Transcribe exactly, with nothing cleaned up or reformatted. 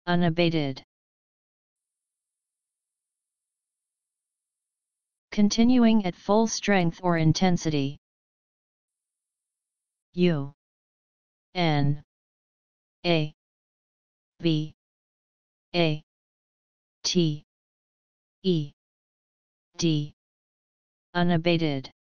unabated. Continuing at full strength or intensity. U N A B A T E D. Unabated.